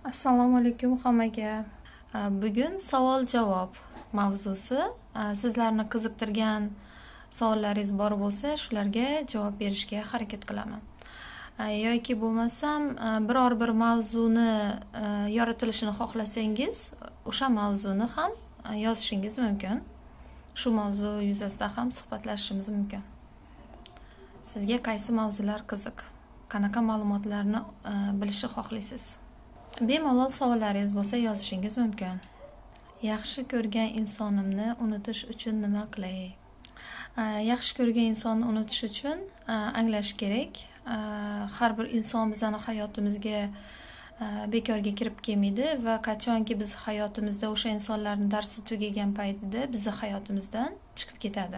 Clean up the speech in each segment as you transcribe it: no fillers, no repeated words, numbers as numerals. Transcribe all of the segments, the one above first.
Assalomu alaykum hammaga. Bugun savol-javob mavzusi. Sizlarni qiziqtirgan savollaringiz bor bo'lsa, shularga javob berishga harakat qilaman. Yoki bo'lmasam, biror bir mavzuni yoritilishini xohlasangiz, o'sha mavzuni ham yozishingiz mumkin. Shu mavzu yuzasidan ham suhbatlashishimiz mumkin. Sizga qaysi mavzular qiziq? Qanaqa ma'lumotlarni bilishni xohlaysiz? Bemalol savollaringiz bo'lsa yozishingiz mumkin. Yaxshi ko'rgan insonimni unutish uchun nima qilay? Yaxshi ko'rgan insonni unutish uchun anglash kerak. Har bir inson bizning hayotimizga bekorga kirib kelmaydi va qachonki biz hayotimizda o'sha insonlarning darsi tugagan paytida bizni hayotimizdan chiqib ketadi.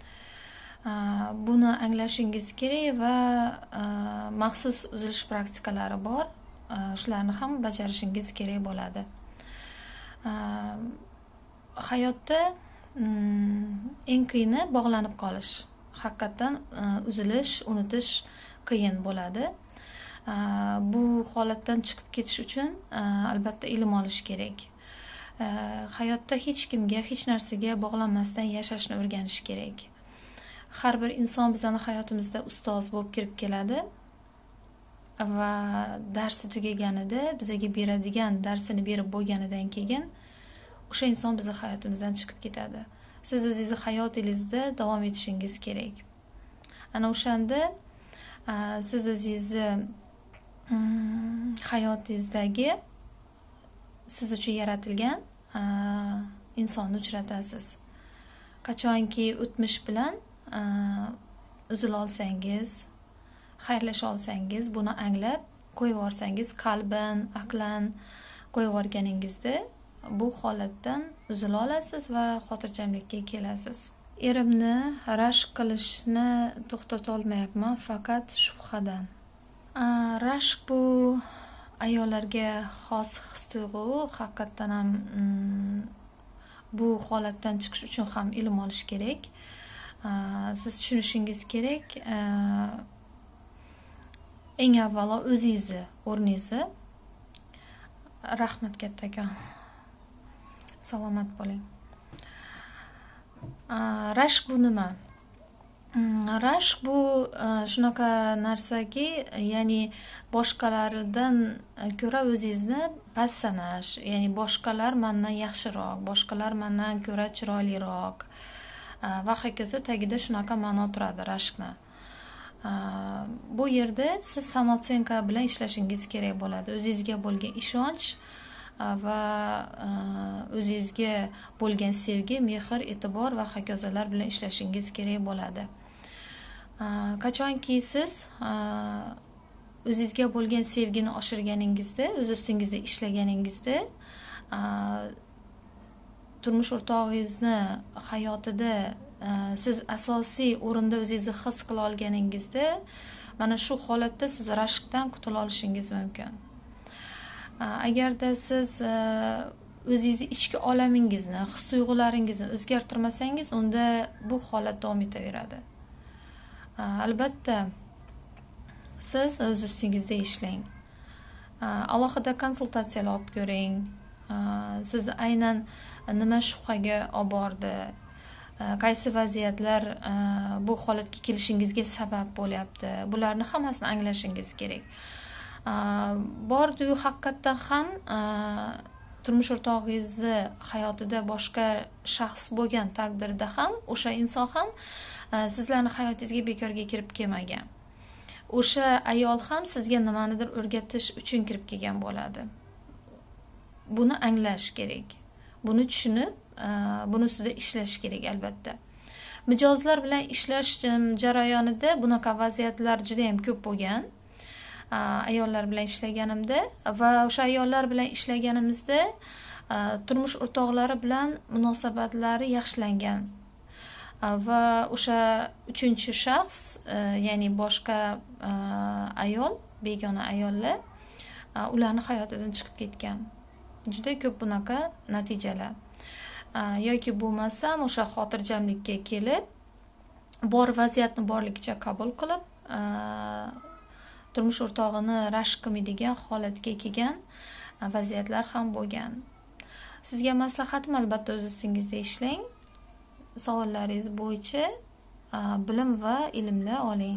Buni anglashingiz kerak va maxsus uzilish praktikalari bor. Shularni ham bajarishingiz kerak bo'ladi. Hayotda eng qiyini bog'lanib qolish. Haqiqatan uzilish, unutish qiyin bo'ladi. Bu holatdan chiqib ketish uchun albatta ilm olish kerak. Hayotda hech kimga, hech narsaga bog'lanmasdan yashashni o'rganish kerak. Har bir inson bizning hayotimizda ustoz bo'lib kirib keladi. Va darsi tugaganida bizga beradigan darsini berib bo'lganidan keyin o'sha inson bizning hayotimizdan chiqib ketadi. Siz o'zingizni hayotingizda davom etishingiz kerak. Ana o'shanda siz o'zingizni hayotingizdagi siz uchun yaratilgan insonni uchratasiz. Qachonki o'tmish bilan uzila olsangiz, xayrlasha olsangiz, buni anglab qo'yib yorsangiz, qalban, aqlan qo'yib yorganingizda bu holatdan uzila olasiz va xotirjamlikka kelasiz. Erimni rashk qilishni to'xtata olmayapman, faqat shubhadan. Rashk bu ayollarga xos his-tuyg'u, haqiqatan ham bu holatdan chiqish uchun ham ilm olish kerak. Siz tushunishingiz kerak. Eng avvalo o'zingizni o'rningizni. Rahmat kattakon. Salomat bo'ling. Rashk bu nima? Rashk bu shunaqa narsaki, ya'ni boshqalardan ko'ra o'zingizni past sanash, ya'ni boshqalar mendan yaxshiroq, boshqalar mendan ko'ra chiroyliroq va hokazo tagida shunaqa ma'no turadi rashkni. Bu yerda siz samotsenka bilan ishlashingiz kerak bo'ladi. O'zingizga bo'lgan ishonch va o'zingizga bo'lgan sevgi, mehr, e'tibor va hokazolar bilan ishlashingiz kerak bo'ladi. Qachonki siz o'zingizga bo'lgan sevgini oshirganingizda, o'z ustingizda ishlaganingizda, turmush o'rtog'ingizni hayotida siz asosiy o'rinda o'zingizni his qila olganingizda, mana shu holatda siz rashkdan qutula olishingiz mumkin. Agarda siz o'zingizni ichki olamingizni, his-tuyg'ularingizni o'zgartirmasangiz, unda bu holat davom etaveradi. Albatta siz o'z ustingizda ishlang. Alohida konsultatsiyalar olib ko'ring. Siz aynan nima shubhaga olib bordi? Qaysi vaziyatlar bu holatga kelishingizga sabab bo'lyapti? Bularni hammasini anglashingiz kerak. Bordi-yu haqiqatan ham turmush o'rtog'ingizni hayotida boshqa shaxs bo'lgan taqdirda ham o'sha inson ham sizlarning hayotingizga bekorga kirib kelmagan. O'sha ayol ham sizga nimanidir o'rgatish uchun kirib kelgan bo'ladi. Buni anglash kerak. Buni tushunib, buni ustida ishlash kerak albatta. Mijozlar bilan ishlash jarayonida bunaqa vaziyatlar juda ham ko'p bo'lgan. Ayollar bilan ishlaganimda va o'sha ayollar bilan ishlaganimizda turmush o'rtoqlari bilan munosabatlari yaxshilangan. Va o'sha uchinchi shaxs, ya'ni boshqa ayol, begona ayollar ularning hayotidan chiqib ketgan. Juda ko'p bunaqa natijalar. Yoki bo'lmasam o'sha xotirjamlikka kelib, bor vaziyatni borligicha qabul qilib, turmush o'rtog'ini rashk qilmaydigan holatga kelgan vaziyatlar ham bo'lgan. Sizga maslahatim albatta o'z ustingizda ishlang. Savollaringiz bo'yicha bilim va ilmni oling.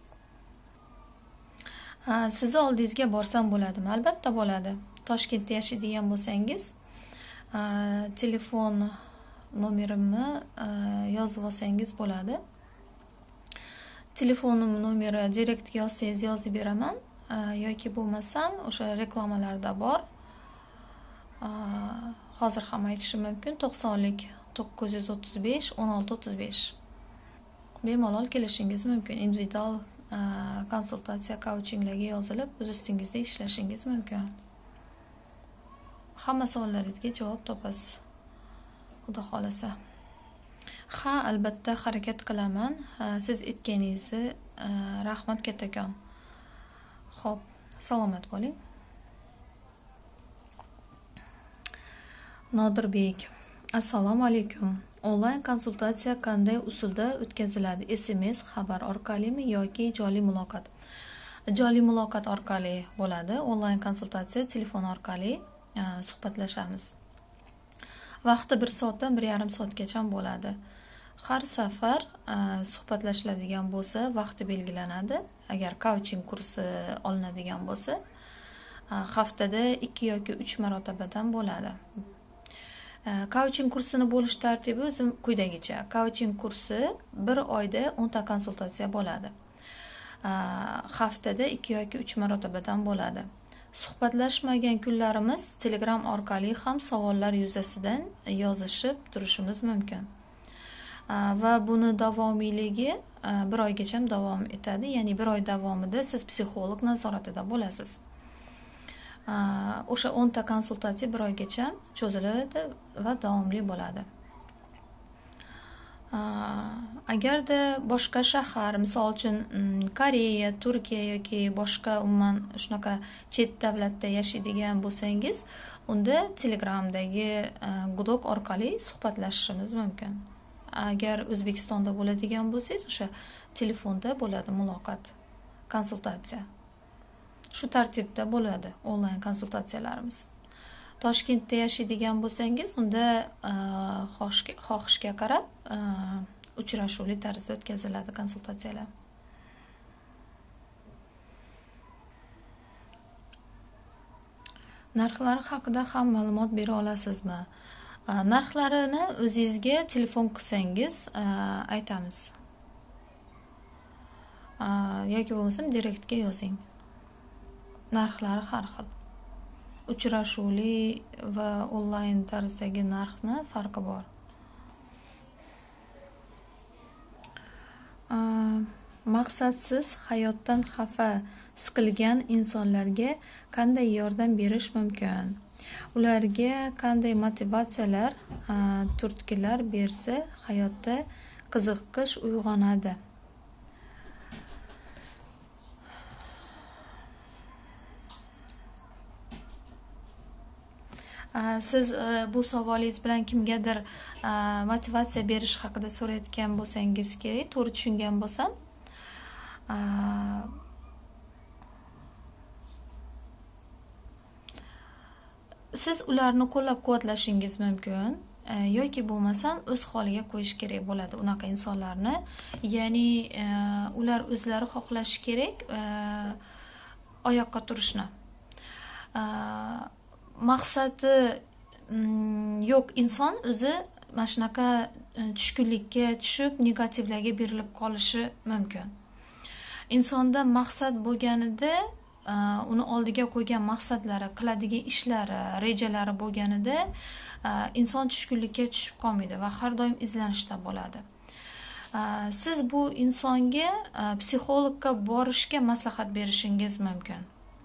Sizni oldingizga borsam bo'ladimi? Albatta bo'ladi. Toshkentda yashaydigan bo'lsangiz, telefon nomerimni yozib olsangiz bo'ladi. Telefonim nomeri direktga yozsangiz yozib beraman, yoki bo'lmasam o'sha reklamalarda bor. Hozir ham aytishim mumkin. 90lik 935 16 35. Bemalol kelishingiz mumkin. Individual konsultatsiya, coachinglarga yozilib, o'z ustingizda ishlashingiz mumkin. Hamma savollaringizga javob topasiz. Xudo xolasa. Ha, albatta harakat qilaman. Siz aytganingizni rahmat kattakon. Xo'p, salomat bo'ling. Nodirbek: Assalomu alaykum. Onlayn konsultatsiya qanday usulda o'tkaziladi? SMS, xabar orqalimi yoki jonli muloqot? Jonli muloqot orqali bo'ladi. Onlayn konsultatsiya telefon orqali suhbatlashamiz. Vaqti 1 soatdan 1,5 soatgacha bo'ladi. Har safar suhbatlashiladigan bo'lsa, vaqti belgilanadi. Agar coaching kursi olinadigan bo'lsa, haftada 2 yoki 3 marotabadan bo'ladi. Coaching kursini bo'lish tartibi o'zi quyidagicha. Coaching kursi 1 oyda 10 ta konsultatsiya bo'ladi. Haftada 2 yoki 3 marotabadan bo'ladi. Suhbatlashmagan kunlarimiz Telegram orqali ham savollar yuzasidan yozishib turishimiz mumkin. Va buni davomiyligi 1 oygacha davom etadi. Ya'ni 1 oy davomida siz psixolog nazoratida bo'lasiz. O'sha 10 ta konsultatsiya 1 oygacha cho'ziladi va davomli bo'ladi. Agarda boshqa shahar, misol uchun Koreya, Turkiya yoki boshqa umuman shunaqa chet davlatda yashaydigan bo'lsangiz, unda Telegramdagi guruh orqali suhbatlashishimiz mumkin. Agar O'zbekistonda bo'ladigan bo'lsangiz, o'sha telefonda bo'ladi muloqot, konsultatsiya. Shu tartibda bo'ladi onlayn konsultatsiyalarimiz. Toshkentda yashaydigan bo'lsangiz, unda xohishga qarab uchrashuvli tarzda o'tkaziladi konsultatsiyalar. Narxlari haqida ham ma'lumot bera olasizmi? Narxlarini o'zingizga telefon qilsangiz aytamiz. Yoki bo'lmasam direktga yozing. Narxlari har xil. Uchrashuvli va onlayn tarzdagi narxni farqi bor. Maqsadsiz hayotdan xafa, siqilgan insonlarga qanday yordam berish mumkin? Ularga qanday motivatsiyalar, turtkilar bersa hayotda qiziqish uyg'onadi? Siz bu savolingiz bilan kimgadir motivatsiya berish haqida so'rayotgan bo'lsangiz kerak, to'g'ri tushungan bo'lsam. Siz ularni qo'llab-quvvatlashingiz mumkin, yoki bo'lmasam o'z holiga qo'yish kerak bo'ladi unaqa insonlarni. Ya'ni ular o'zlari xohlashi kerak oyoqqa turishni. Maqsadi yo'q inson o'zi mana shunaqa tushkunlikka tushib, negativlarga berilib qolishi mumkin. Insonda maqsad bo'lganida, uni oldiga qo'ygan maqsadlari, qiladigan ishlari, rejalari bo'lganida inson tushkunlikka tushib qolmaydi va har doim izlanishda bo'ladi. Siz bu insonga psixologga borishga maslahat berishingiz mumkin.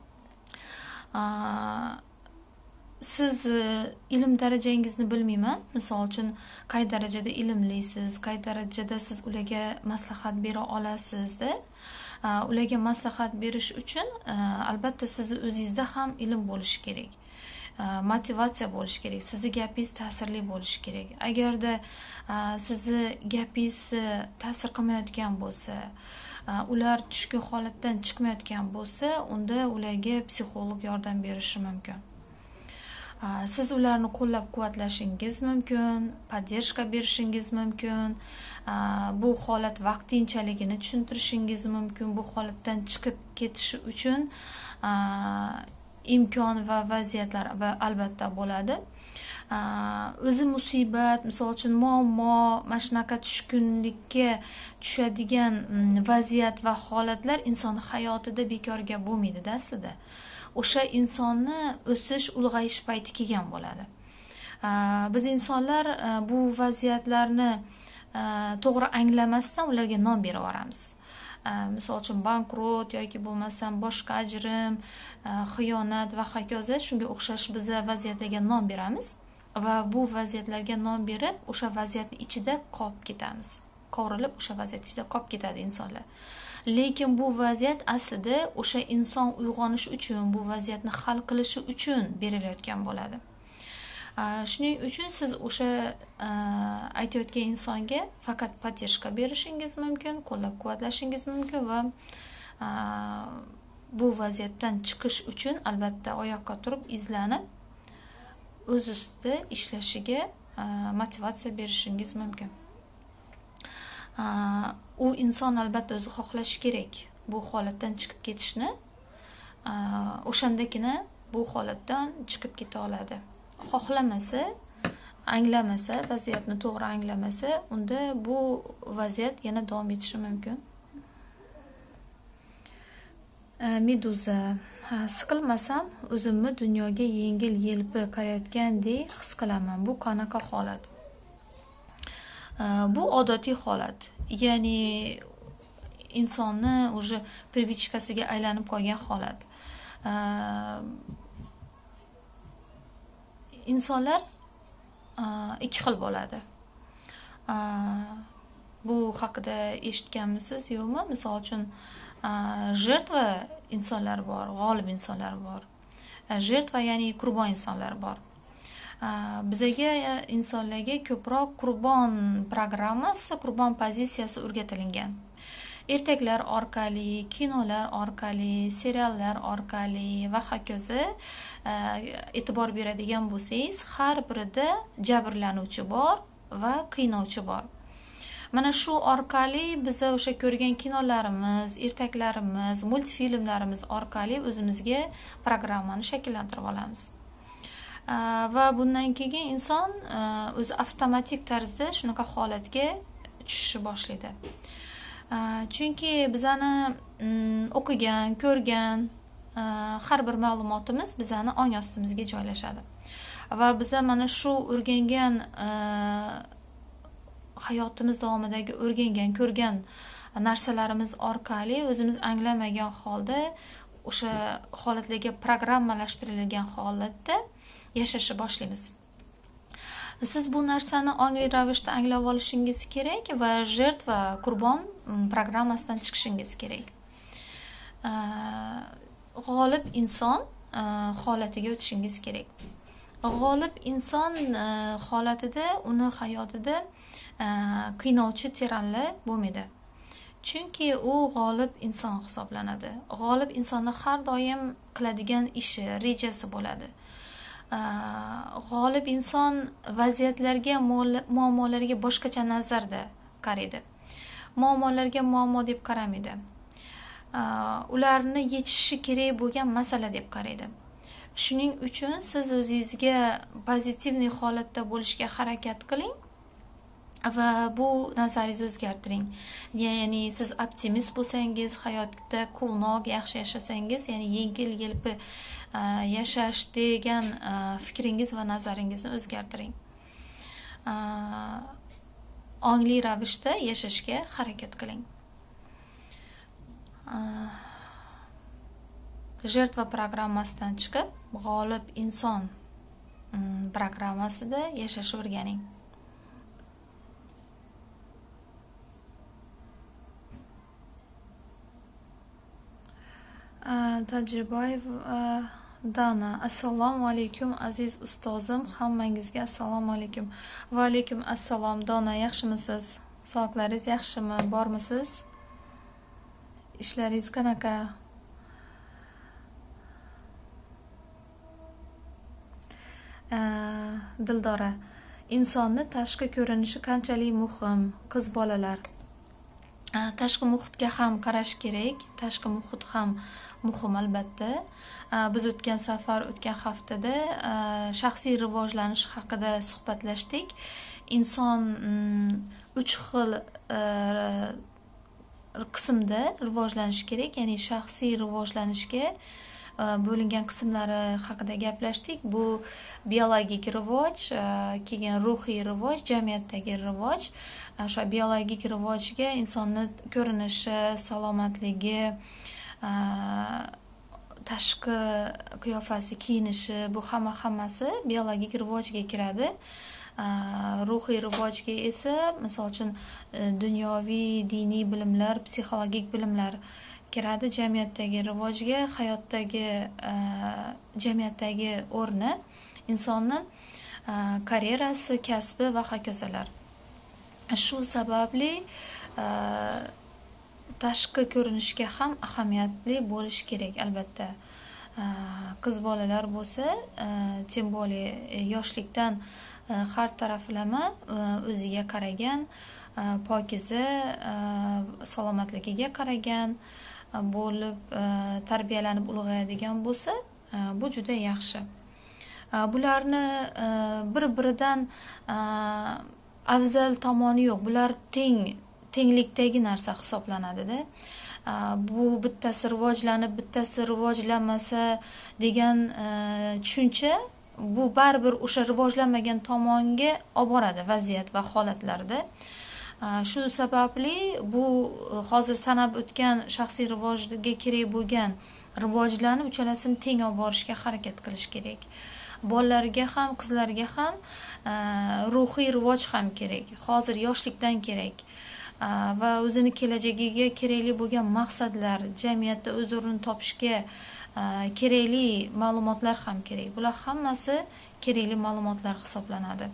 Siz ilm darajangizni bilmayman. Misol uchun qay darajada ilmlisiz, qay darajada siz ularga maslahat bera olasizda. Ularga maslahat berish uchun albatta sizni o'zingizda ham ilm bo'lishi kerak. Motivatsiya bo'lishi kerak. Sizni gapingiz ta'sirli bo'lishi kerak. Agarda sizni gapingiz ta'sir qilmayotgan bo'lsa, ular tushkun holatdan chiqmayotgan bo'lsa, unda ularga psixolog yordam berishi mumkin. Siz ularni qo'llab-quvvatlashingiz mumkin, podдержка berishingiz mumkin, bu holat vaqtinchaligini tushuntirishingiz mumkin. Bu holatdan chiqib ketishi uchun imkon va vaziyatlar albatta bo'ladi. O'zi musibat, misol uchun muammo, mana shunaqa tushkunlikka tushadigan vaziyat va holatlar inson hayotida bekorga bo'lmaydi-da aslida. O'sha insonni o'sish, ulg'ayish payti kelgan bo'ladi. Biz insonlar bu vaziyatlarni to'g'ri anglamasdan ularga nom berib yuboramiz. Misol uchun bankrot yoki bo'lmasam boshqa ajrim, xiyonat va hokazo shunga o'xshash biz vaziyatlarga nom beramiz va bu vaziyatlarga nom berib o'sha vaziyatning ichida qolib ketamiz. Qovurilib o'sha vaziyat ichida qolib ketadi insonlar. Lekin bu vaziyat aslida o'sha inson uyg'onish uchun, bu vaziyatni hal qilishi uchun berilayotgan bo'ladi. Shuning uchun siz o'sha aytayotgan insonga faqat podдержка berishingiz mumkin, qo'llab-quvvatlashingiz mumkin va bu vaziyatdan chiqish uchun albatta oyoqqa turib, izlanib, o'z ustida ishlashiga motivatsiya berishingiz mumkin. U inson albatta o'zi xohlashi kerak bu holatdan chiqib ketishni. O'shandagina bu holatdan chiqib keta oladi. Xohlamasa, anglamasa, vaziyatni to'g'ri anglamasa, unda bu vaziyat yana davom etishi mumkin. Meduza: siqilmasam, o'zimni dunyoga yengil-yelpi qarayotgandek his qilaman. Bu qanaqa holat? Bu odatiy holat. Ya'ni insonni o'sha привычкasiga aylanib qolgan holat. Insonlar ikki xil bo'ladi. Bu haqida eshitganmisiz yo'qmi? Misol uchun жертва insonlar bor, g'olib insonlar bor. Жертва ya'ni qurbon insonlar bor. Bizaga insonlarga ko'proq qurbon programmasi, qurbon pozitsiyasi o'rgatilingan. Ertaklar orqali, kinolar orqali, seriallar orqali va hokazo e'tibor beradigan bo'lsangiz, har birida jabrlanuvchi bor va qiynovchi bor. Mana shu orqali biz o'sha ko'rgan kinolarimiz, ertaklarimiz, multfilmlarimiz orqali o'zimizga programmani shakllantirib olamiz. Va bundan keyin inson o'zi avtomatik tarzda shunaqa holatga tushishni boshlaydi. Chunki bizani o'qigan, ko'rgan har bir ma'lumotimiz bizani ong ostimizga joylashadi. Va biz mana shu o'rgangan hayotimiz davomidagi o'rgangan, ko'rgan narsalarimiz orqali o'zimiz anglamagan holda o'sha holatlarga programmalashtirilgan holatda yashashni boshlaymiz. Siz bu narsani ongli ravishda anglab olishingiz kerak va жертва, qurbon programmasidan chiqishingiz kerak. G'olib inson holatiga o'tishingiz kerak. G'olib inson holatida uni hayotida qiynovchi tiranlar bo'lmaydi. Chunki u g'olib inson hisoblanadi. G'olib insonni har doim qiladigan ishi, rejasi bo'ladi. G'olib inson vaziyatlarga, muammolarga boshqacha nazarda qaraydi. Muammolarga muammo deb qaramaydi. Ularni yechishi kerak bo'lgan masala deb qaraydi. Shuning uchun siz o'zingizga pozitivniy holatda bo'lishga harakat qiling va bu nazaringizni o'zgartiring. Ya'ni siz optimist bo'lsangiz, hayotda quvnoq, yaxshi yashasangiz, ya'ni yengil-yelpi yashash degan fikringiz va nazaringizni o'zgartiring. Ongli ravishda yashashga harakat qiling. Жертва programmasidan chiqib, g'olib inson programmasida yashashni o'rganing. Tajribayev Dana: assalomu alaykum aziz ustozim, hammangizga assalomu alaykum. Va alaykum assalom. Dona, yaxshimisiz? Sog'liqlaringiz yaxshimi? Bormisiz? Ishlaringiz qanaqa? Dildora, insonni tashqi ko'rinishi qanchalik muhim? Qiz bolalar. Tashqi muhitga ham qarash kerak. Tashqi muhit ham muhim albatta. Biz o'tgan haftada shaxsiy rivojlanish haqida suhbatlashdik. Inson 3 xil qismda rivojlanishi kerak, ya'ni shaxsiy rivojlanishga bo'lingan qismlari haqida gaplashdik. Bu biologik rivoj, keyin ruhiy rivoj, jamiyatdagi rivoj. O'sha biologik rivojga insonning ko'rinishi, salomatligi, tashqi qiyofasi, kiyinishi, bu hammasi biologik rivojga kiradi. Ruhiy rivojga esa, misol uchun, dunyoviy, diniy bilimlar, psixologik bilimlar kiradi. Jamiyatdagi rivojga, hayotdagi, jamiyatdagi o'rni, insonning karyerasi, kasbi va hokazolar. Shu sababli tashqi ko'rinishga ham ahamiyatli bo'lish kerak albatta. Qiz bolalar bo'lsa, tem более yoshlikdan har taraflama o'ziga qaragan, pokiza, salomatligiga qaragan bo'lib tarbiyalanib ulg'ayadigan bo'lsa, bu juda yaxshi. Bularni bir-biridan afzal tomoni yo'q. Bular tenglikdagi narsa hisoblanadi-da. Bu bittasi rivojlanib, bittasi rivojlanmasa degan tushuncha, bu baribir o'sha rivojlanmagan tomonga olib boradi vaziyat va holatlarda. Shu sababli bu hozir sanab o'tgan shaxsiy rivojga kerak bo'lgan rivojlarni uchalasini teng olib borishga harakat qilish kerak. Bolalarga ham, qizlarga ham ruhiy rivoj ham kerak. Hozir yoshlikdan kerak. Va o'zini kelajagiga kerakli bo'lgan maqsadlar, jamiyatda o'z o'rnini topishga kerakli ma'lumotlar ham kerak. Bular hammasi kerakli ma'lumotlar hisoblanadi.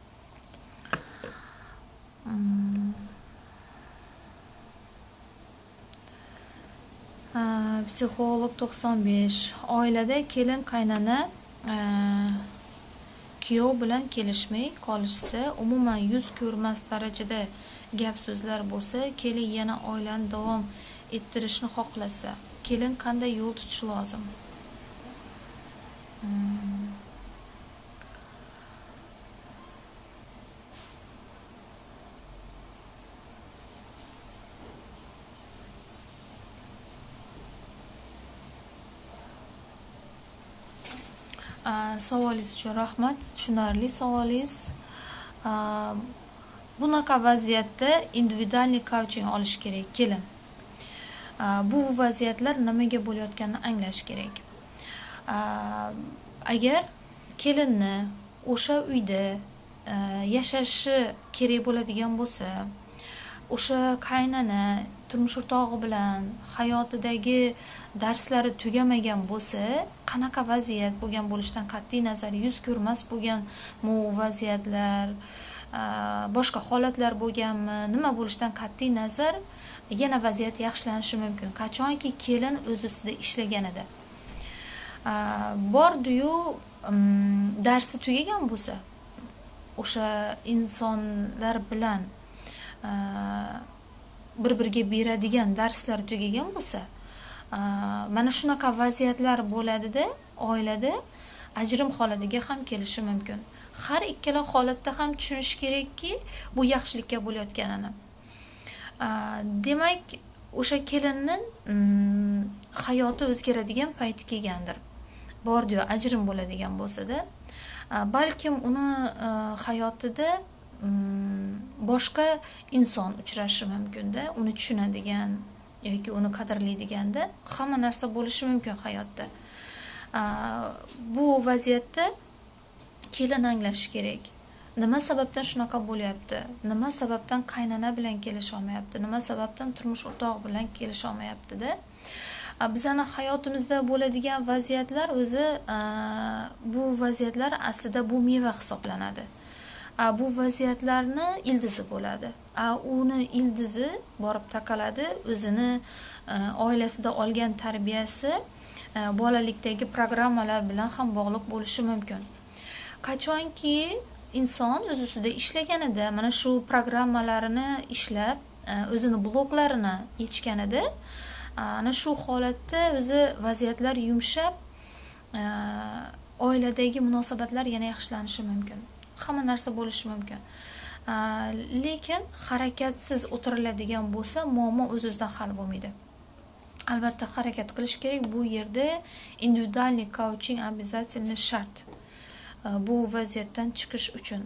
Psixolog 95. Oilada kelin qaynona kuyov bilan kelishmay qolishsa, umuman yuz ko'rmas darajada gap so'zlar bo'lsa, kelin yana oilani davom ettirishni xohlasa, kelin qanday yo'l tutishi lozim? Savolingiz uchun rahmat. Tushunarli savolingiz. Bunaqa vaziyatda individualniy coaching olish kerak kelin. Bu vaziyatlar nimaga bo'layotganini anglash kerak. Agar kelinni o'sha uyda yashashi kerak bo'ladigan bo'lsa, o'sha qaynona turmush o'rtog'i bilan hayotidagi darslari tugamagan bo'lsa, qanaqa vaziyat bo'lgan bo'lishidan qat'iy nazar yuz ko'rmas bo'lgan vaziyatlar, boshqa holatlar bo'lganmi, nima bo'lishidan qat'iy nazar yana vaziyat yaxshilanishi mumkin. Qachonki kelin o'z ustida ishlaganida. Bordi-yu, darsi tugagan bo'lsa, o'sha insonlar bilan bir-biriga beradigan darslar tugagan bo'lsa, mana shunaqa vaziyatlar bo'ladida, oilada ajrim holatiga ham kelishi mumkin. Har ikkala holatda ham tushunish kerakki, bu yaxshilikka bo'layotganini. Demak, o'sha kelinning hayoti o'zgaradigan payti kelgandir. Bordi-yu, ajrim bo'ladigan bo'lsa-da, balkim uni hayotida boshqa inson uchrashi mumkin-da, uni tushunadigan yoki uni qadrlaydiganda hamma narsa bo'lishi mumkin hayotda. Bu vaziyatda kelin anglashi kerak. Nima sababdan shunaqa bo'lyapti? Nima sababdan qaynona bilan kelisha olmayapti? Nima sababdan turmush o'rtog'i bilan kelisha olmayapti-da? Bizning hayotimizda bo'ladigan vaziyatlar o'zi, bu vaziyatlar aslida bu meva hisoblanadi. Bu vaziyatlarni ildizi bo'ladi. Uni ildizi borib taqaladi, o'zini oilasida olgan tarbiyasi, bolalikdagi programmalar bilan ham bog'liq bo'lishi mumkin. qachonki inson o'z ustida ishlaganida, mana shu programmalarini ishlab, o'zini bloklarini yechganida, ana shu holatda o'zi vaziyatlar yumshab, oiladagi munosabatlar yana yaxshilanishi mumkin. Hamma narsa bo'lishi mumkin. Lekin harakatsiz o'tiriladigan bo'lsa, muammo o'z-o'zidan hal bo'lmaydi. Albatta harakat qilish kerak. Bu yerda individualniy coaching обязательно shart. Bu vaziyatdan chiqish uchun.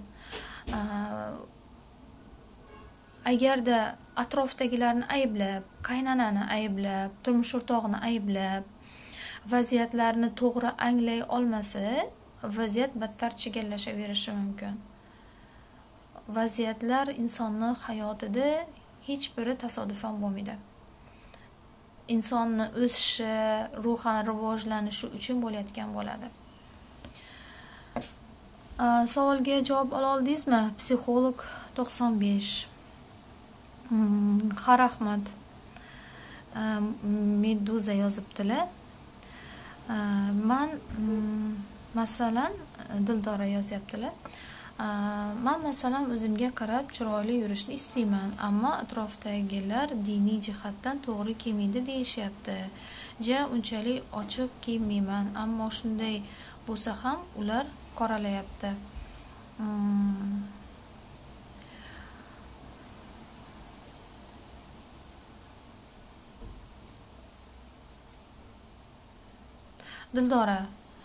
Agarda atrofdagilarni ayblab, qaynanani ayblab, turmush o'rtog'ini ayblab, vaziyatlarni to'g'ri anglay olmasa, vaziyat battar chigallashaverishi mumkin. Vaziyatlar insonning hayotida hech biri tasodifan bo'lmaydi. Insonni o'sishi, ruhan rivojlanishi uchun bo'layotgan bo'ladi. Savolga javob ola oldingizmi? Psixolog 95. Ha, rahmat. Meduza yozibdilar. Man masalan Dildora yozyaptilar. Men masalan o'zimga qarab chiroyli yurishni istayman, ammo atrofdagilar diniy jihatdan to'g'ri kiymaydi deyishyapti. Unchalik ochiq kiymayman, ammo shunday bo'lsa ham ular qoralayapti. Dildora,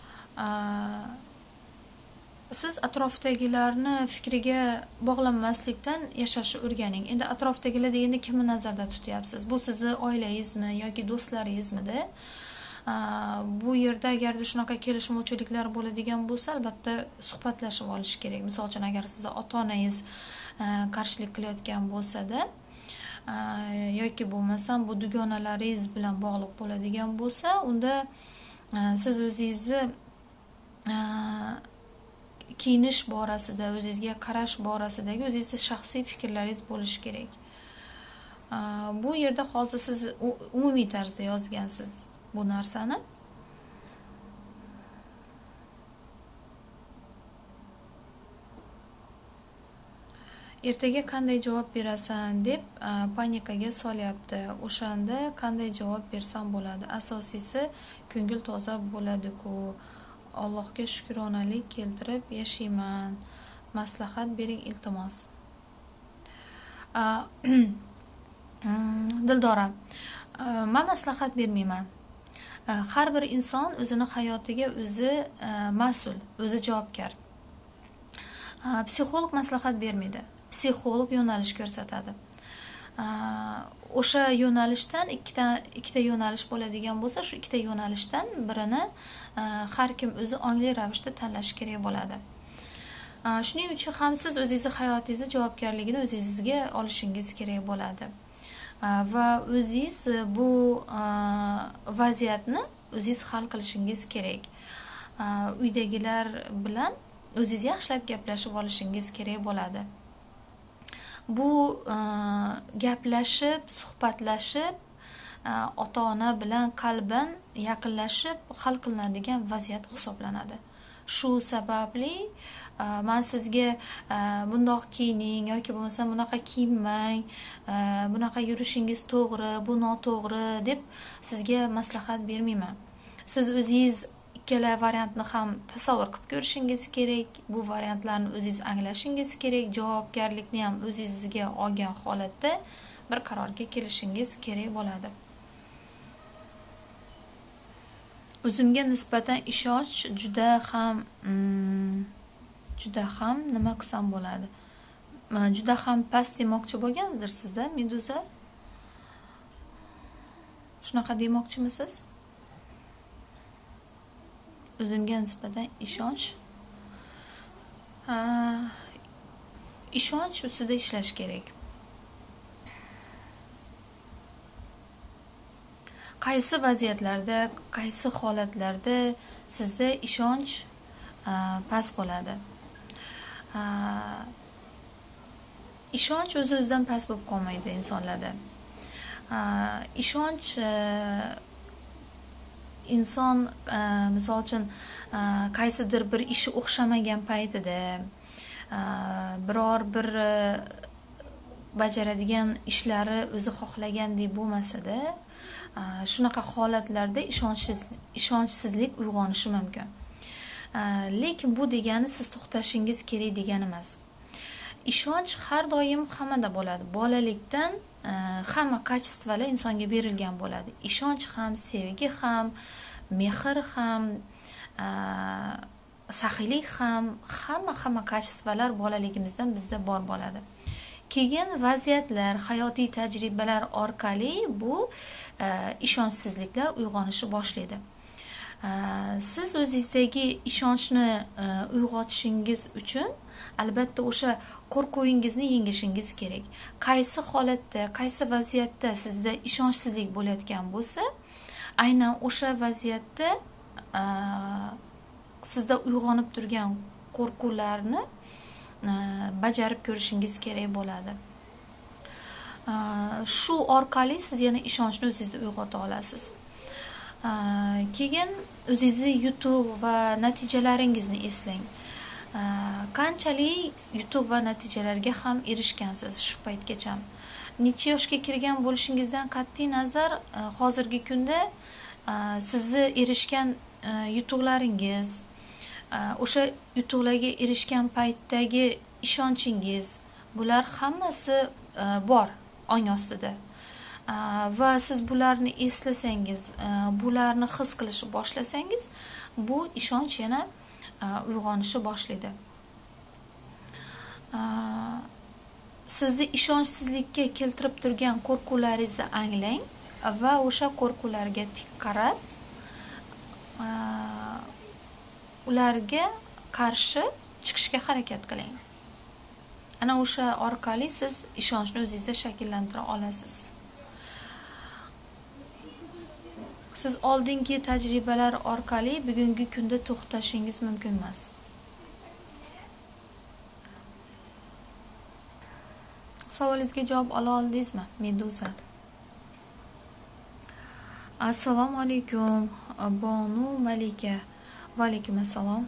siz atrofdagilarni fikriga bog'lanmaslikdan yashashni o'rganing. Endi atrofdagilar deganda kimni nazarda tutyapsiz? Bu sizni oilangizmi yoki do'stlaringizmi-da? Bu yerda agarda shunaqa kelishmovchiliklar bo'ladigan bo'lsa, albatta suhbatlashib olish kerak. Misol uchun, agar sizni ota-onangiz qarshilik qilayotgan bo'lsa-da, yoki bo'lmasam bu dugonalaringiz bilan bog'liq bo'ladigan bo'lsa, unda siz o'zingizni kiyinish borasida, o'zingizga qarash borasidagi o'zingizning shaxsiy fikrlaringiz bo'lishi kerak. Bu yerda hozir siz umumiy tarzda yozgansiz bu narsani. Ertaga qanday javob berasan deb panikaga solyapti. O'shanda qanday javob bersam bo'ladi? Asosiysi ko'ngil toza bo'ladi-ku. Allohga shukronalik keltirib yashayman. Maslahat bering iltimos. Dildora, men maslahat bermayman. Har bir inson o'zini hayotiga o'zi mas'ul, o'zi javobgar. Psixolog maslahat bermaydi. Psixolog yo'nalish ko'rsatadi. O'sha yo'nalishdan ikkita yo'nalish bo'ladigan bo'lsa, shu ikkita yo'nalishdan birini har kim o'zi ongli ravishda tanlashi kerak bo'ladi. Shuning uchun ham siz o'zingizning hayotingizni javobgarligini o'zingizga olishingiz kerak bo'ladi. Va o'zingiz bu vaziyatni o'zingiz hal qilishingiz kerak. Uydagilar bilan o'zingiz yaxshilab gaplashib olishingiz kerak bo'ladi. Bu gaplashib, suhbatlashib, ota-ona bilan qalban yaqinlashib hal qilinadigan vaziyat hisoblanadi. Shu sababli men sizga bundoq kiyining yoki bo'lmasa bunaqa kiyinmang, bunaqa yurishingiz to'g'ri, bu noto'g'ri deb sizga maslahat bermayman. Siz o'zingiz ikkala variantni ham tasavvur qilib ko'rishingiz kerak. Bu variantlarni o'zingiz anglashingiz kerak. Javobgarlikni ham o'zingizga olgan holatda bir qarorga kelishingiz kerak bo'ladi. O'zimga nisbatan ishonch juda ham nima qilsam bo'ladi? Juda ham past demoqchi bo'lgandirsizda, Meduza? Shunaqa demoqchimisiz? O'zimga nisbatan ishonch ustida ishlash kerak. Qaysi vaziyatlarda, qaysi holatlarda sizda ishonch past bo'ladi? Ishonch o'z-o'zidan past bo'lib qolmaydi insonlarda. Ishonch inson misol uchun qaysidir bir ishi o'xshamagan paytida, biror bir bajaradigan ishlari o'zi xohlagandek bo'lmasa-da, shunaqa holatlarda ishonchsizlik uyg'onishi mumkin. Lekin bu degani siz to'xtashingiz kerak degani emas. Ishonch har doim hammada bo'ladi. Bolalikdan hamma kачествоlar insonga berilgan bo'ladi. Ishonch ham, sevgi ham, mehr ham, saxiylik ham, hamma kачествоlar bolaligimizdan bizda bor bo'ladi. Keyin vaziyatlar, hayotiy tajribalar orqali bu ishonchsizliklar uyg'onishi boshlaydi. Siz o'zingizdagi ishonchni uyg'otishingiz uchun albatta o'sha qo'rquvingizni yengishingiz kerak. Qaysi holatda, qaysi vaziyatda sizda ishonchsizlik bo'layotgan bo'lsa, aynan o'sha vaziyatda sizda uyg'onib turgan qo'rquvlarni bajarib ko'rishingiz kerak bo'ladi. Shu orqali siz yana ishonchni o'zingizda uyg'ota olasiz. Keyin o'zingizni yutuq va natijalaringizni eslang. Qanchalik yutuq va natijalarga ham erishgansiz shu paytgacha. Necha yoshga kirgan bo'lishingizdan qat'iy nazar, hozirgi kunda sizni erishgan yutuqlaringiz, o'sha yutuqlarga erishgan paytdagi ishonchingiz, bular hammasi bor ong ostida. Va siz bularni eslasangiz, bularni his qilishni boshlasangiz, bu ishonch yana uyg'onishi boshlaydi. Sizni ishonchsizlikka keltirib turgan qo'rquvlaringizni anglang va o'sha qo'rquvlarga tik qarab, ularga qarshi chiqishga harakat qiling. Ana o'sha orqali siz ishonchni o'zingizda shakllantira olasiz. Siz oldingi tajribalar orqali bugungi kunda to'xtashingiz mumkin emas. Savolingizga javob ola oldingizmi, Meduza? Assalomu alaykum, Bonu Malika. Va alaykum assalom.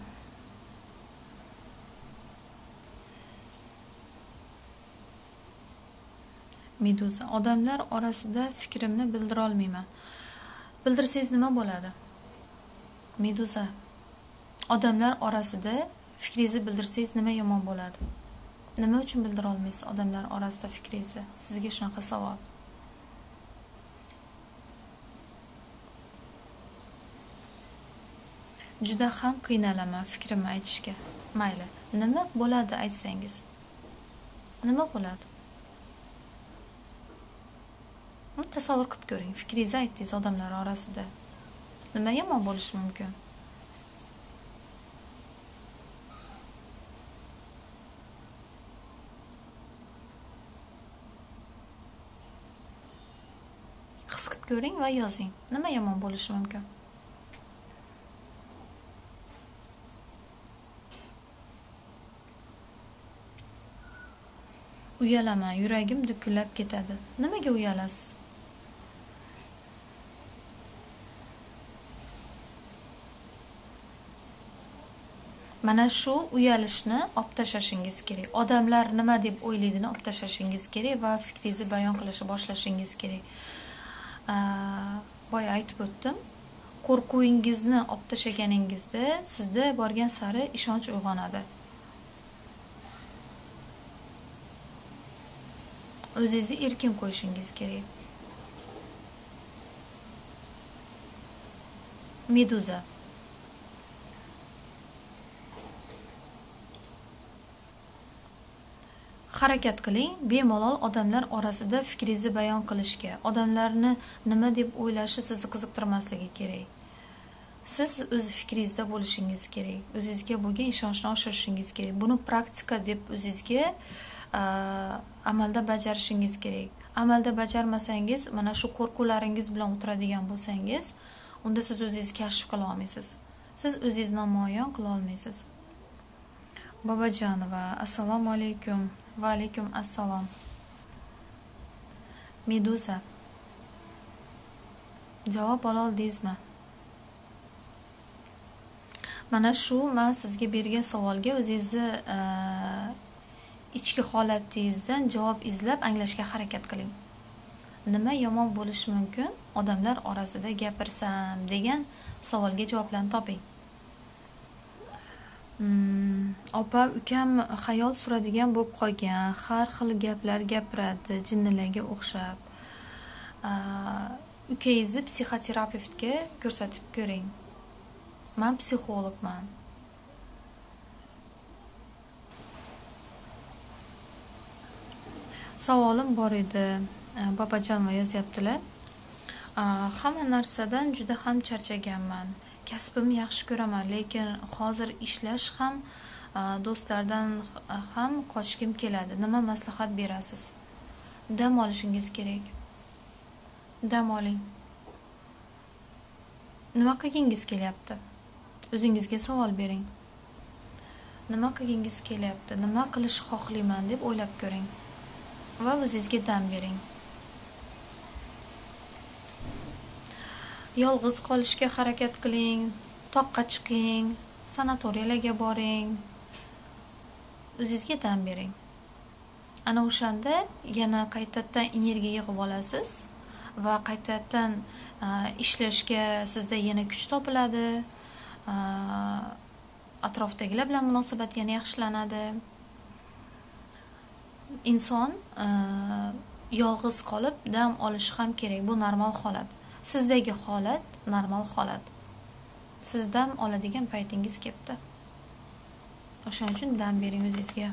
Meduza: odamlar orasida fikrimni bildira olmayman. Bildirsangiz nima bo'ladi? Meduza: odamlar orasida fikringizni bildirsangiz nima yomon bo'ladi? Nima uchun bildira olmaysiz odamlar orasida fikringizni? Sizga shunaqa savol. Juda ham qiynalaman fikrimni aytishga. Mayli, nima bo'ladi aytsangiz? Nima bo'ladi? Tasavvur qilib ko'ring, fikringizni aytdingiz odamlar orasida. Nima yomon bo'lishi mumkin? His qilib ko'ring va yozing. Nima yomon bo'lishi mumkin? Uyalaman, yuragim dukullab ketadi. Nimaga uyalasiz? Mana shu uyalishni olib tashlashingiz kerak. Odamlar nima deb o'ylaydini olib tashlashingiz kerak va fikringizni bayon qilishni boshlashingiz kerak. Boya aytib o'tdim. Qo'rquvingizni olib tashlaganingizda sizda borgan sari ishonch uyg'onadi. O'zingizni erkin qo'yishingiz kerak. Meduza: harakat qiling, bemalol odamlar orasida fikringizni bayon qilishga. Odamlarni nima deb o'ylashi sizni qiziqtirmasligi kerak. Siz o'z fikringizda bo'lishingiz kerak. O'zingizga bo'lgan ishonchni oshirishingiz kerak. Buni praktika deb o'zingizga amalda bajarishingiz kerak. Amalda bajarmasangiz, mana shu qo'rquvlaringiz bilan o'tiradigan bo'lsangiz, unda siz o'zingizni kashf qila olmaysiz. Siz o'zingizni namoyon qila olmaysiz. Bobojanova: assalomu alaykum. Va alaykum assalom. Meduza: javob ola oldingizmi? Mana shu men sizga bergan savolga o'zingizni ichki holatingizdan javob izlab anglashga harakat qiling. Nima yomon bo'lishi mumkin? Odamlar orasida gapirsam degan savolga javoblarni toping. Opa, ukam xayol suradigan bo'lib qolgan, har xil gaplar gapiradi, jinnilarga o'xshab. Ukangizni psixoterapevtga ko'rsatib ko'ring. Men psixologman. Savolim bor edi. Bobojanova yozyaptilar. Hamma narsadan juda ham charchaganman. Kasbimni yaxshi ko'raman, lekin hozir ishlash ham, do'stlardan ham qochkim keladi. Nima maslahat berasiz? Dam olishingiz kerak. Dam oling. Nima qilgingiz kelyapti? O'zingizga savol bering. Nima qilgingiz kelyapti? Nima qilishni xohlayman deb o'ylab ko'ring va o'zingizga dam bering. Yolg'iz qolishga harakat qiling, toqqa chiqing, sanatoriyalarga boring. O'zingizga dam bering. Ana o'shanda yana qaytadan energiya yig'ib olasiz va qaytadan ishlashga sizda yana kuch topiladi. Atrofdagilar bilan munosabat yana yaxshilanadi. Inson yolg'iz qolib dam olishi ham kerak. Bu normal holat. Sizdagi holat normal holat. Siz dam oladigan paytingiz kelibdi. O'shaning uchun dam bering o'zingizga.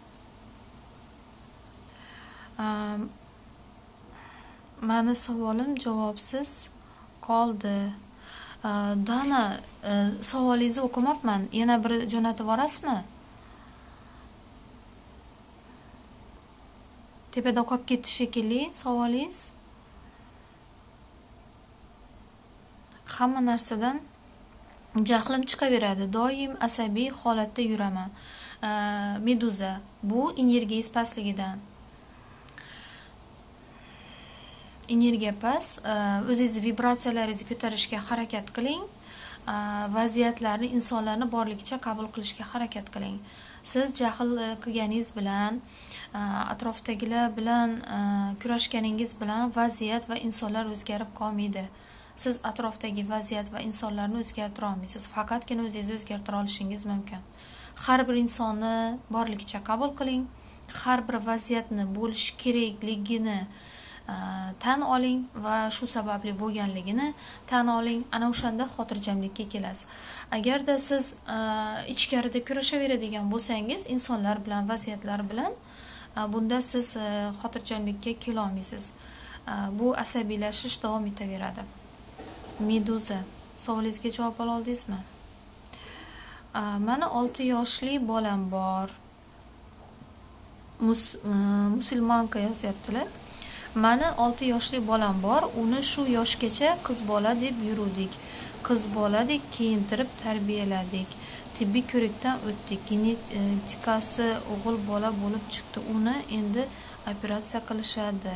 Meni savolim javobsiz qoldi. Dana, savolingizni o'qimabman. Yana bir jo'natib yuborasizmi? Tepada qolib ketdi shekilli savolingiz. Hamma narsadan jahlim chiqaveradi. Doim asabiy holatda yuraman. Meduza, bu energiyangiz pastligidan. Energiya past, o'zingizni vibratsiyalaringizni ko'tarishga harakat qiling. Vaziyatlarni, insonlarni borligicha qabul qilishga harakat qiling. Siz jahl qilganingiz bilan, atrofdagilar bilan kurashganingiz bilan vaziyat va insonlar o'zgarib qolmaydi. Siz atrofdagi vaziyat va insonlarni o'zgartira olmaysiz. Faqatgina o'zingizni o'zgartira olishingiz mumkin. Har bir insonni borligicha qabul qiling. Har bir vaziyatni bo'lish kerakligini tan oling va shu sababli bo'lganligini tan oling. Ana o'shanda xotirjamlikka kelasiz. Agarda siz ichkarida kurashaveradigan bo'lsangiz, insonlar bilan, vaziyatlar bilan, bunda siz xotirjamlikka kela olmaysiz. Bu asabiylashish davom etaveradi. Meduza, savolingizga javob ola oldingizmi? Meni 6 yoshli bolam bor. Musulmonka yozyaptilar. Meni 6 yoshli bolam bor. Uni shu yoshgacha qiz bola deb yurdik. Qiz boladek kiyintirib tarbiyaladik. Tibbiy ko'rikdan o'tdik. Genetikasi o'g'il bola bo'lib chiqdi. Uni endi operatsiya qilishadi.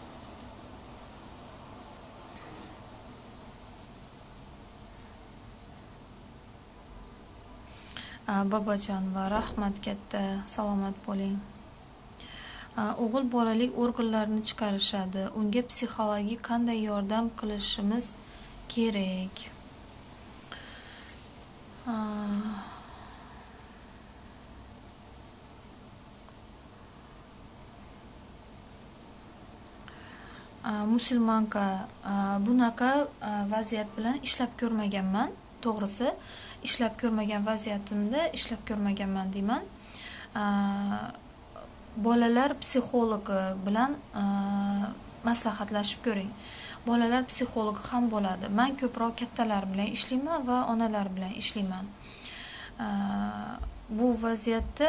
Bobojanova, rahmat katta, salomat bo'ling. O'g'il bolalik organlarini chiqarishadi. Unga psixologik qanday yordam qilishimiz kerak? Musulmonka, bunaqa vaziyat bilan ishlab ko'rmaganman. To'g'risi, ishlab ko'rmagan vaziyatimda ishlab ko'rmaganman deyman. Bolalar psixologi bilan maslahatlashib ko'ring. Bolalar psixologi ham bo'ladi. Men ko'proq kattalar bilan ishlayman va onalar bilan ishlayman. Bu vaziyatda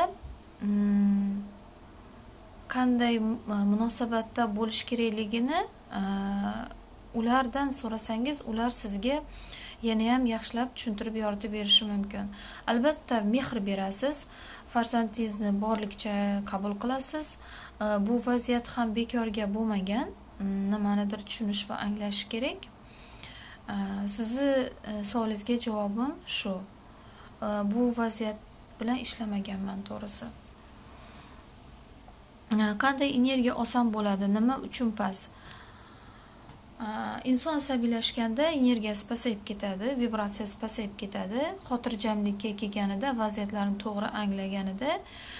qanday munosabatda bo'lish kerakligini ulardan so'rasangiz, ular sizga yana ham yaxshilab tushuntirib yoritib berishi mumkin. Albatta, mehr berasiz, farzandingizni borligicha qabul qilasiz. Bu vaziyat ham bekorga bo'lmagan. Nimanidir tushunish va anglash kerak. Sizni savolingizga javobim shu. bu vaziyat bilan ishlamaganman to'g'risi. Qanday energiya olsam bo'ladi, nima uchun past? Inson asabiylashganda energiyasi pasayib ketadi, vibratsiyasi pasayib ketadi. Xotirjamlikka kelganida, vaziyatlarni to'g'ri anglaganida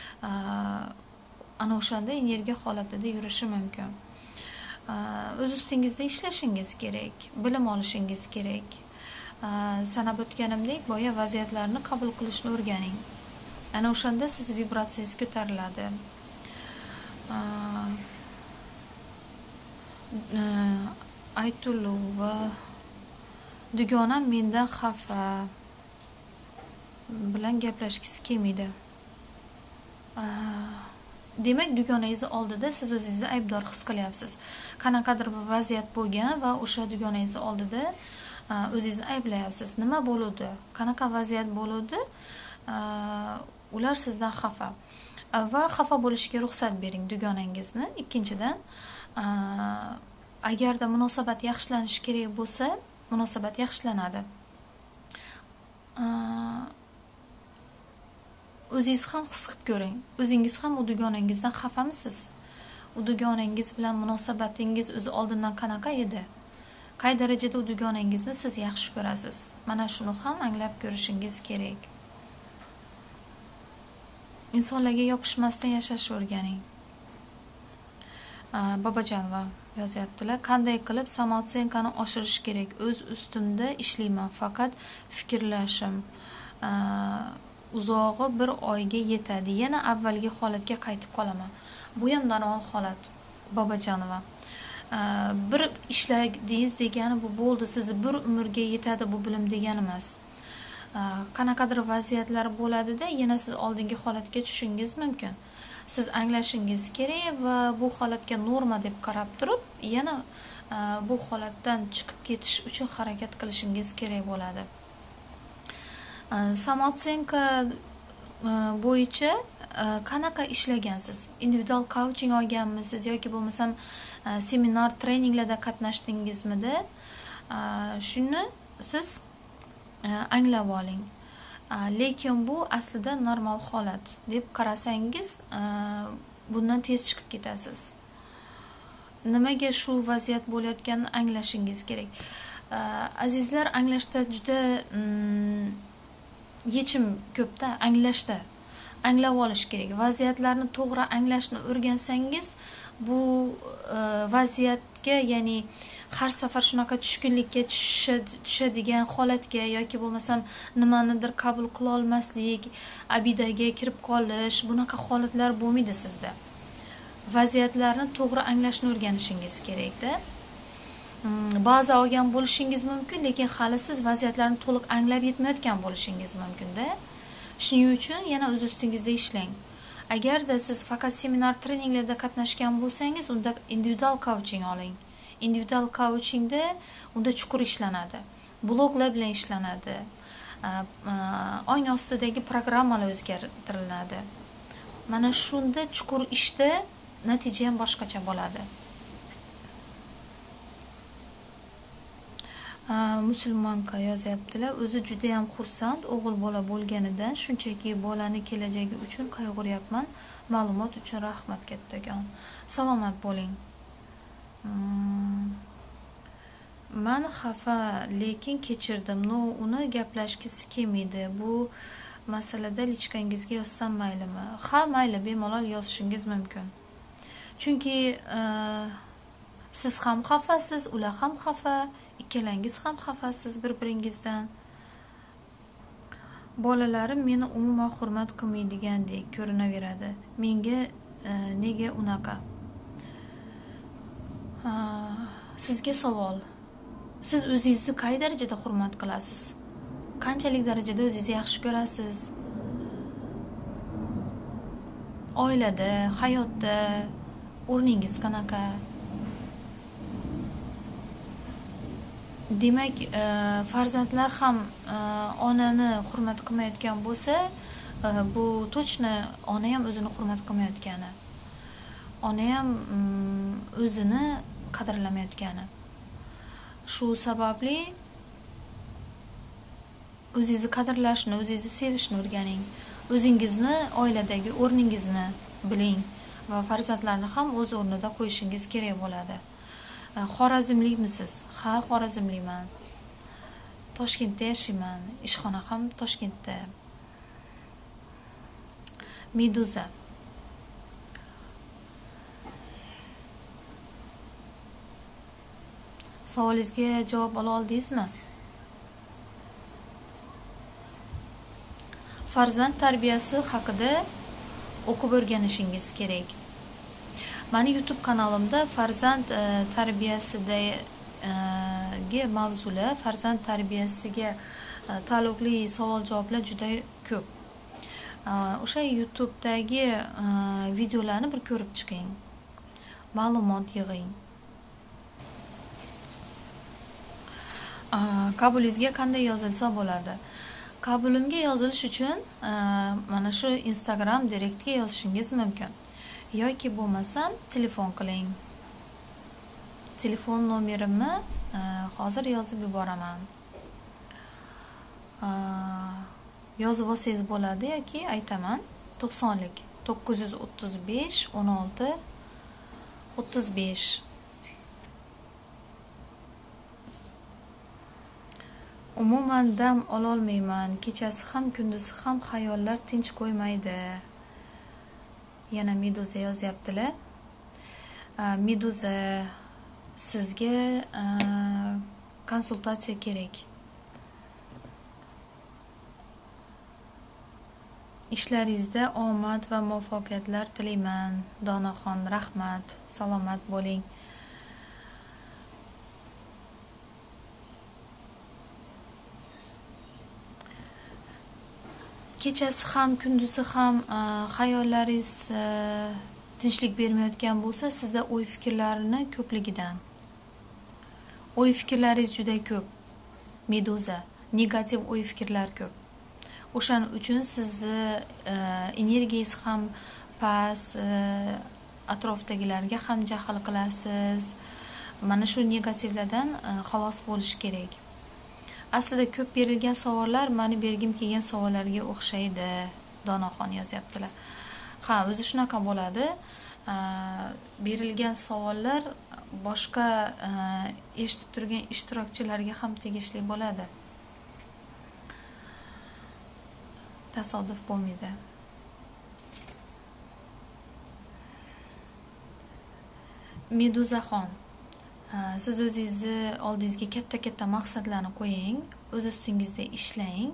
ana o'shanda energiya holatida yurishi mumkin. O'z ustingizda ishlashingiz kerak, bilim olishingiz kerak. Sanab o'tganimdek, boya vaziyatlarni qabul qilishni o'rganing. Ana o'shanda siz vibratsiyangiz ko'tariladi. Aytulova dugonam mendan xafa bilan gaplashgisi kelmaydi. Demak, dugonangizni oldida siz o'zingizni aybdor his qilyapsiz. Qanaqadir bir vaziyat bo'lgan va o'sha dugonangizni oldida o'zingizni ayblayapsiz. Nima bo'ldi? Qanaqa vaziyat bo'ldi? Ular sizdan xafa. Va xafa bo'lishiga ruxsat bering dugonangizni. Ikkinchidan, agarda munosabat yaxshilanishi kerak bo'lsa, munosabat yaxshilanadi. O'zingiz ham his qilib ko'ring. O'zingiz ham u dugonangizdan xafamisiz? U dugonangiz bilan munosabatingiz o'zi oldindan qanaqa edi? Qay darajada u dugonangizni siz yaxshi ko'rasiz? Mana shuni ham anglab ko'rishingiz kerak. Insonlarga yopishmasdan yashashni o'rganing. Bobojanova yozyaptilar. Qanday qilib samotsenkani oshirish kerak? O'z ustimda ishlayman, faqat fikrlashim uzog'i bir oyga yetadi. Yana avvalgi holatga qaytib qolaman. Bu ham normal holat, Bobojanova. Bir ishladingiz degani bu bo'ldi, sizni bir umrga yetadi bu bilim degani emas. Qanaqadir vaziyatlar bo'ladi-da, yana siz oldingi holatga tushishingiz mumkin. Siz anglashingiz kerak va bu holatga norma deb qarab turib, yana bu holatdan chiqib ketish uchun harakat qilishingiz kerak bo'ladi. Samotsenka bo'yicha qanaqa ishlagansiz? Individual coaching olganmisiz yoki bo'lmasam seminar, treninglarda qatnashdingizmi-da? Shuni siz anglab oling. Lekin bu aslida normal holat deb qarasangiz, bundan tez chiqib ketasiz. Nimaga shu vaziyat bo'layotganini anglashingiz kerak. Azizlar, anglashda juda yechim ko'pda, anglashda. Anglab olish kerak. Vaziyatlarni to'g'ri anglashni o'rgansangiz, bu vaziyatga, ya'ni har safar shunaqa tushkunlikka tushadigan holatga yoki bo'lmasam nimanidir qabul qila olmaslik, abidaga kirib qolish, bunaqa holatlar bo'lmaydi sizda. Vaziyatlarni to'g'ri anglashni o'rganishingiz kerak-da. Ba'zi olgan bo'lishingiz mumkin, lekin hali siz vaziyatlarni to'liq anglab yetmayotgan bo'lishingiz mumkin-da. Shuning uchun yana o'z ustingizda ishlang. Agarda siz faqat seminar, treninglarda qatnashgan bo'lsangiz, unda individual coaching oling. Individual coachingda unda chuqur ishlanadi. Bloglar bilan ishlanadi. Oyna ostidagi programmalar o'zgartiriladi. Mana shunda chuqur ishda natija ham boshqacha bo'ladi. Musulmonka yozyaptilar. O'zi juda ham xursand o'g'il bola bo'lganidan, shunchaki bolani kelajagi uchun qayg'uryapman. Ma'lumot uchun rahmat kattakon. Salomat bo'ling. Men xafa, lekin kechirdim. Uni gaplashgisi kelmaydi. Bu masalada lichkangizga yozsam maylimi? Ha, mayli, bemalol yozishingiz mumkin. Chunki siz ham xafasiz, ular ham xafa, ikkalangiz ham xafasiz bir-biringizdan. Bolalarim meni umuman hurmat qilmaydigandek ko'rinaveradi. Menga nega unaqa? Sizga savol. Siz o'zingizni qay darajada hurmat qilasiz? Qanchalik darajada o'zingizni yaxshi ko'rasiz? Oilada, hayotda o'rningiz qanaqa? Demak, farzandlar ham onani hurmat qilmayotgan bo'lsa, bu точно ona ham o'zini hurmat qilmayotgani. Ona ham o'zini qadrlamayotgani. Shu sababli O'zingizni qadrlashni, o'zingizni sevishni o'rganing. O'zingizni, oiladagi o'rningizni biling va farzandlarni ham o'z o'rnida qo'yishingiz kerak bo'ladi. Xorazmlikmisiz? Ha, Xorazmlikman. Toshkentda yashayman. Ishxona ham Toshkentda. Meduza. Savolingizga javob ola oldingizmi? Farzand tarbiyasi haqida o'qib o'rganishingiz kerak. Mani YouTube kanalimda farzand tarbiyasidagi mavzular, farzand tarbiyasiga taalluqli savol-javoblar juda ko'p. O'sha YouTube'dagi videolarni bir ko'rib chiqing. Ma'lumot yig'ing. Qabulingizga qanday yozilsa bo'ladi? Qabulimga yozilish uchun mana shu Instagram direktga yozishingiz mumkin. Yoki bo'lmasam telefon qiling. Telefon nomerimni hozir yozib yuboraman. Yozib olsangiz bo'ladi yoki aytaman. 90lik 935 16 35. Umuman dam ololmayman. Kechasi ham, kunduzi ham xayollar tinch qo'ymaydi. Yana Meduza yozyaptilar. Meduza, sizga konsultatsiya kerak. Ishlaringizda omad va muvaffaqiyatlar tilayman. Donaxon, rahmat. Salomat bo'ling. Kechasi ham, kunduzi ham xayollaringiz tinchlik bermayotgan bo'lsa, sizda o'y fikrlarini ko'pligidan. O'y fikrlaringiz juda ko'p. Meduza, negativ o'y fikrlar ko'p. O'shaning uchun sizni energiyangiz ham past, atrofdagilarga ham jahl qilasiz. Mana shu negativlardan xalos bo'lish kerak. Aslida ko'p berilgan savollar meni bergim kelgan savollarga o'xshaydi. Donaxon yozyaptilar. Ha, o'zi shunaqa bo'ladi. Berilgan savollar boshqa eshitib turgan ishtirokchilarga ham tegishli bo'ladi. Tasodif bo'lmaydi. Meduzaxon, siz o'zingizni oldingizga katta maqsadlarni qo'ying, o'z ustingizda ishlang.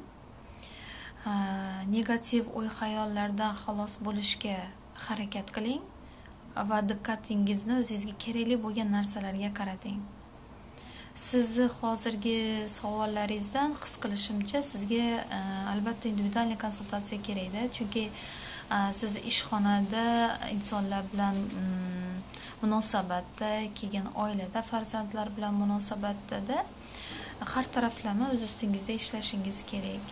Negativ o'y-xayollardan xalos bo'lishga harakat qiling va diqqatingizni o'zingizga kerakli bo'lgan narsalarga qarating. Sizni hozirgi savollaringizdan his qilishimcha sizga albatta individual konsultatsiya kerakda, chunki siz ishxonada insonlar bilan munosabatda, keyin oilada farzandlar bilan munosabatda har taraflama o'z ustingizda ishlashingiz kerak.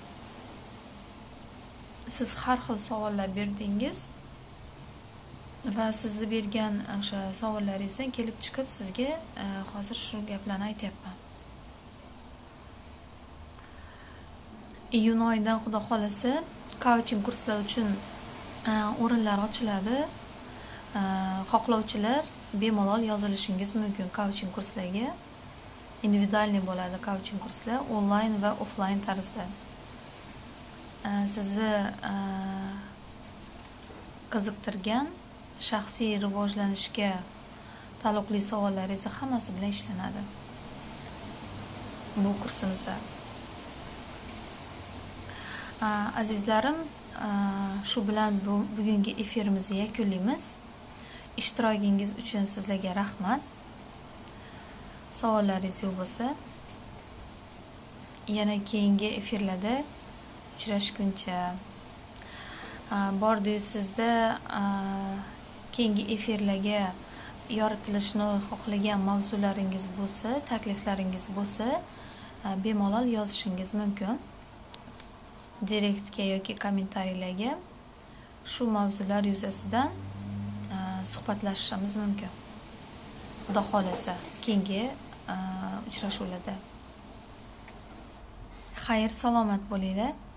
Siz har xil savollar berdingiz va sizni bergan o'sha savollaringizdan kelib chiqib sizga hozir shu gaplarni aytyapman. Iyun oyidan xudo xolasa coaching kurslar uchun o'rinlar ochiladi. Xohlovchilar bemalol yozilishingiz mumkin coaching kurslarga. Individualniy bo'ladi coaching kurslar, onlayn va offlayn tarzda. Sizni qiziqtirgan shaxsiy rivojlanishga taalluqli savollaringiz hammasi bilan ishlanadi bu kursimizda. Azizlarim, shu bilan bugungi efirimizni yakunlaymiz. Ishtirokingiz uchun sizlarga rahmat. Savollaringiz yo'q bo'lsa, yana keyingi efirlarda uchrashguncha. Bordi sizda keyingi efirlarga yoritilishni xohlagan mavzularingiz bo'lsa, takliflaringiz bo'lsa, bemalol yozishingiz mumkin. Direktga yoki kommentariylarga shu mavzular yuzasidan suhbatlashishimiz mumkin. Xudo xolasa keyingi uchrashuvlarda. Xayr, salomat bo'linglar.